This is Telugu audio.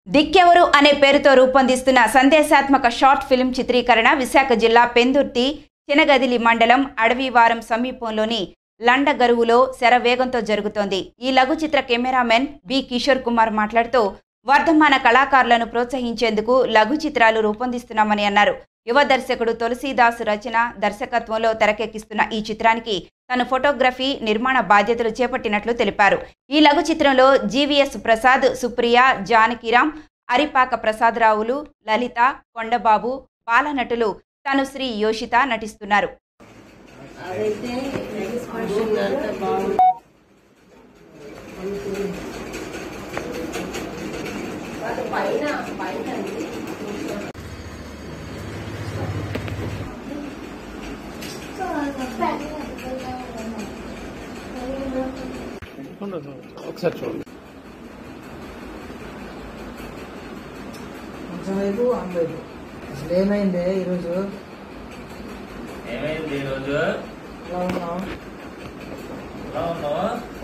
దిక్కెవరు అనే పేరుతో రూపొందిస్తున్న సందేశాత్మక షార్ట్ ఫిల్మ్ చిత్రీకరణ విశాఖ జిల్లా పెందుర్తి చినగదిలి మండలం అడవివారం సమీపంలోని లండగరువులో శరవేగంతో జరుగుతోంది. ఈ లఘు చిత్ర కెమెరామెన్ బి కిషోర్ కుమార్ మాట్లాడుతూ వర్ధమాన కళాకారులను ప్రోత్సహించేందుకు లఘు చిత్రాలు రూపొందిస్తున్నామని అన్నారు. యువ దర్శకుడు తులసీదాస్ రచన దర్శకత్వంలో తెరకెక్కిస్తున్న ఈ చిత్రానికి తను ఫోటోగ్రఫీ నిర్మాణ బాధ్యతలు చేపట్టినట్లు తెలిపారు. ఈ లఘు చిత్రంలో జీవీఎస్ ప్రసాద్, సుప్రియ, జానకిరామ్, అరిపాక ప్రసాదరావులు, లలిత, కొండబాబు, బాలనటులు తనుశ్రీ, యోషిత నటిస్తున్నారు. ఒకసారి చూడండి. కొంచెం వైపు అసలు ఏమైంది ఈరోజు? ఏమైంది ఈరోజు? ఎలా ఉన్నావు? ఎలా ఉన్నావు?